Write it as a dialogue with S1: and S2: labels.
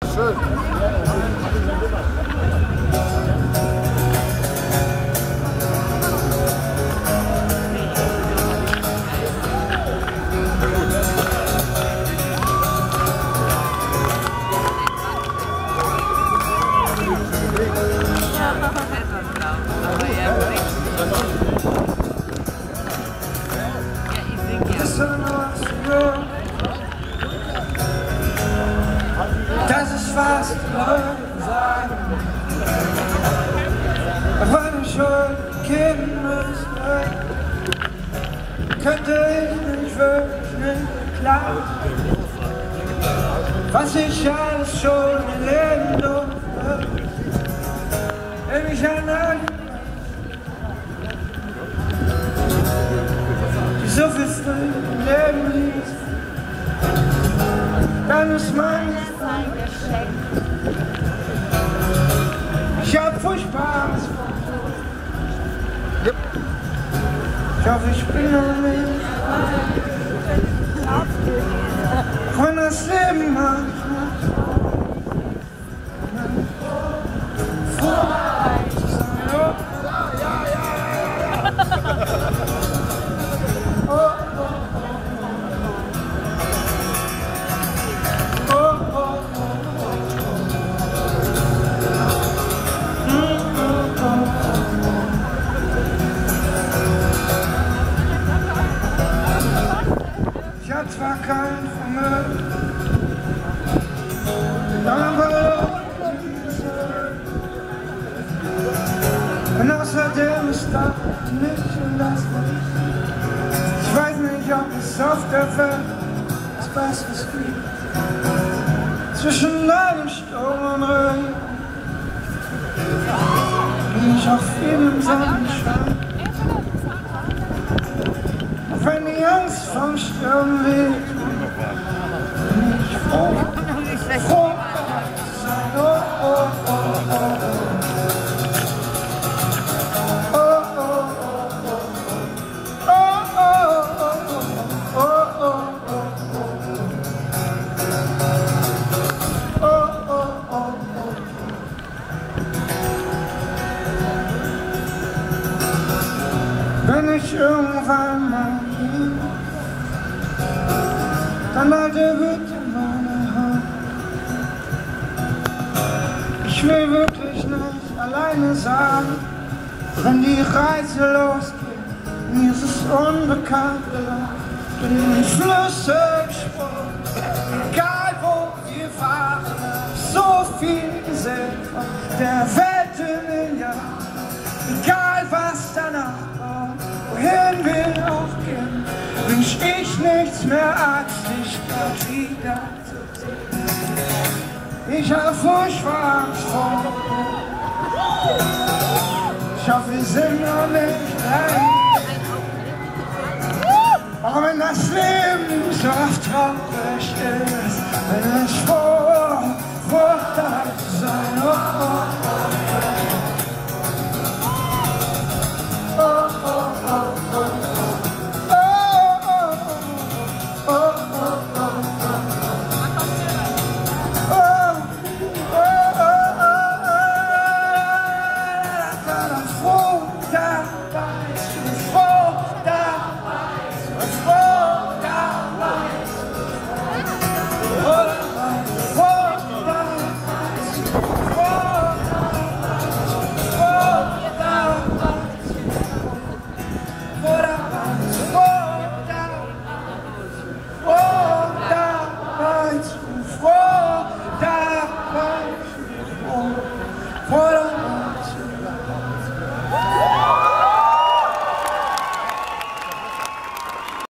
S1: schön.
S2: Das ist fast Leute sagen, wenn ich heute gehen müsste, könnte ich nicht wirklich nicht klar, was ich alles schon erleben durfte, wenn ich an alle, die so viel früh im Leben ließ, dann ist meines ein Geschenk. Ich hab furchtbares vor. Yep. Ich hoffe, ich bin noch nicht frei. Wenn das Leben manchmal vorbei zu sein. Oh. Ich hab zwar kein Vermögen, aber und außerdem ist das nicht und das nicht. Ich weiß nicht, ob es auf der Welt was Besseres gibt. Zwischen Leid und Sturm und Regen bin ich auf vielem Sonnenschein. Wenn die Angst vom Sturm weht, bin ich froh, froh zu sein. Oh, oh, oh, oh, oh. Oh, oh, oh, oh, oh, oh, oh. Wenn ich irgendwann mal dann halte bitte meine Hand. Ich will wirklich nicht alleine sein, wenn die Reise losgeht. Mir ist es unbekannt, bin in den Flüsse gesprungen. Egal wo wir fahren, so viel gesehen von der Welt in den Jahren. Egal was danach war, wohin wir auch gehen, wünsch ich nichts mehr als dich dort wieder zu sehen. Ich hab furchtbar Angst vor dir. Ich hoffe, wir sind noch nicht allein. Auch wenn das Leben so oft traurig ist, wenn ich vor